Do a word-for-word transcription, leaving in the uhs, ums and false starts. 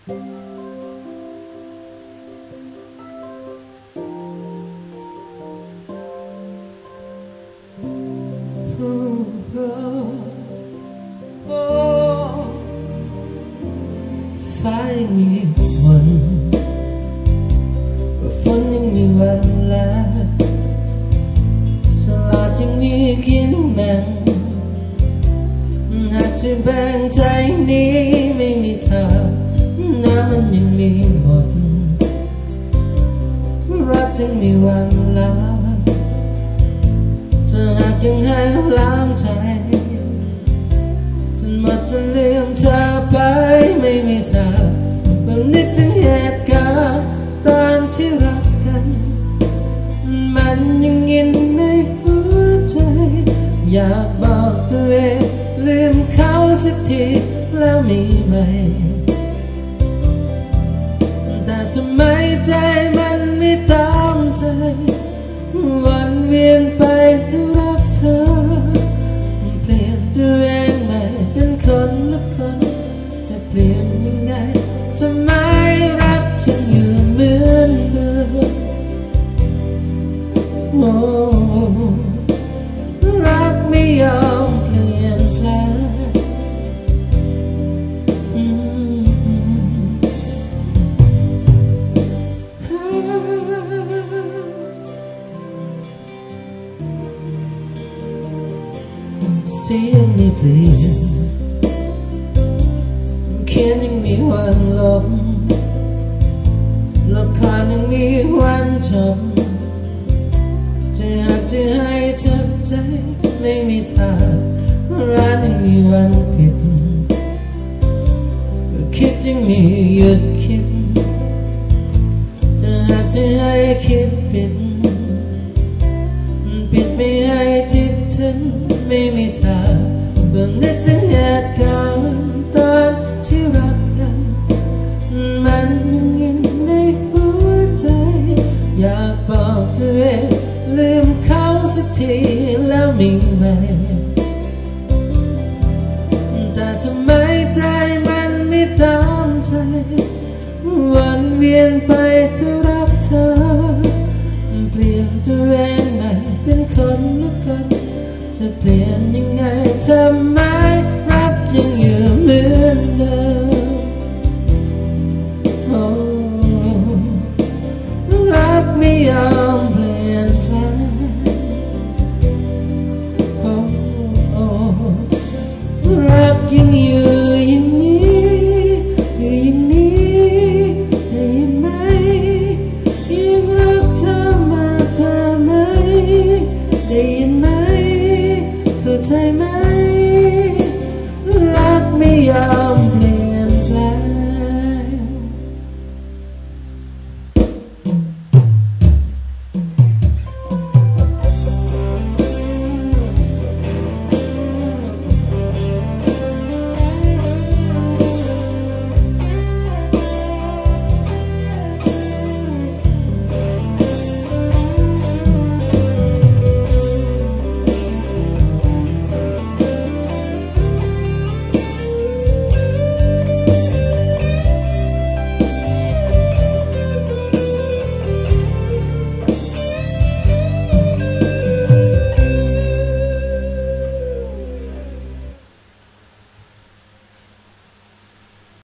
ฟ้ายังมีวันฝนยังมีวันลาสลัดยังมีกินแบ่งหากจะแบ่งใจนี้ไม่มีทางน้ำมันยังมีหมดรักจึงมีวันลาเธอหากยังให้ล้างใจจนหมดจะลืมเธอไปไม่มีทางเมื่อนึกถึงเหตุการณ์ตอนที่รักกันมันยังยินในหัวใจอยากบอกตัวเองลืมเขาสักทีแล้วมีไหมแต่ทำไมใจมันไม่ตามใจวันเวียนไปทุกรักเธอเปลี่ยนตัวเองใหม่เป็นคนละคนแต่เปลี่ยนยังไงทำไมรักยังอยู่เหมือนเดิมโอ้รักไม่ยอมเปลี่ยนแปลงเสียงไม่เปลี่ยนเขียนยังมีวันลบละครยังมีวันจบจะอยากจะให้จับใจไม่มีทางร้านยังมีวันปิดคิดยังมีหยุดคิดจะหากจะให้คิดปิดปิดไม่ให้คิดถึงไม่มีทางเพื่อนึกถึงเหตุการณ์ตอนที่รักกันมันยังในหัวใจอยากบอกตัวเองลืมเขาสักทีแล้วมีไหมแต่ทำไมใจมันไม่ตามใจวันเวียนไปทุกรักเธอเปลี่ยนตัวเองใหม่เป็นคนละคนจะเปลี่ยนยังไงทำไมรักยังอยู่เหมือนเดิมโอ้รักไม่ยอมเปลี่ยนแปลงโอ้รั